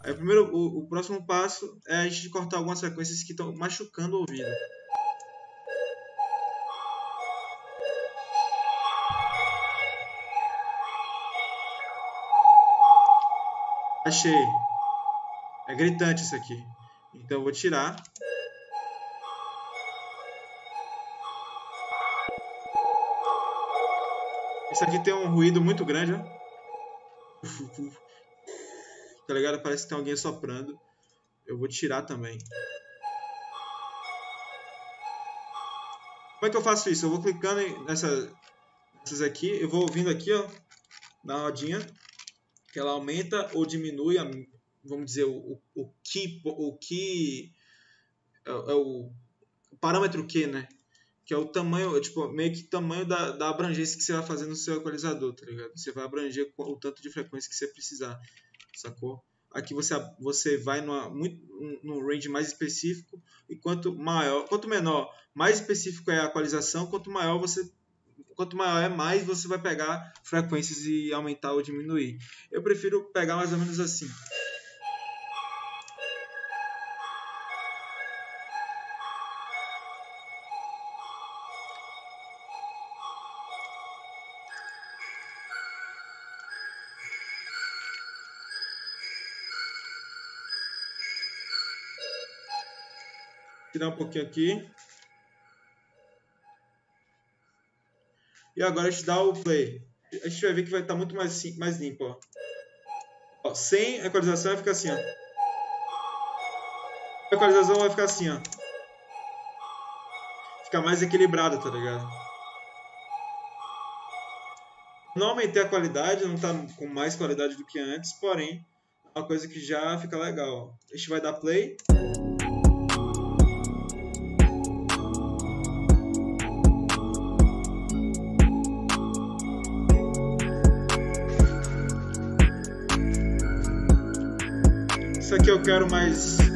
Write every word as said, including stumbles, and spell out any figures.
Aí, primeiro, o, o próximo passo é a gente cortar algumas frequências que estão machucando o ouvido. Achei. É gritante isso aqui. Então eu vou tirar. Isso aqui tem um ruído muito grande, ó. Tá ligado? Parece que tem alguém soprando. Eu vou tirar também. Como é que eu faço isso? Eu vou clicando nessa, nessas aqui. Eu vou ouvindo aqui, ó, na rodinha. Que ela aumenta ou diminui, a, vamos dizer, o, o, key, o key é, é o, o parâmetro Q, né? Que é o tamanho, tipo, meio que tamanho da, da abrangência que você vai fazer no seu equalizador, tá ligado? Você vai abranger o tanto de frequência que você precisar, sacou? Aqui você, você vai numa, muito, num range mais específico, e quanto maior, quanto menor, mais específico é a equalização, quanto maior você quanto maior é, mais você vai pegar frequências e aumentar ou diminuir. Eu prefiro pegar mais ou menos assim. Tirar um pouquinho aqui. E agora a gente dá o play. A gente vai ver que vai estar muito mais, mais limpo. Ó. Ó, sem equalização vai ficar assim. Ó. A equalização vai ficar assim. Ó. Fica mais equilibrado, tá ligado? Não aumentei a qualidade, não está com mais qualidade do que antes, porém é uma coisa que já fica legal. Ó. A gente vai dar play. Isso aqui eu quero mais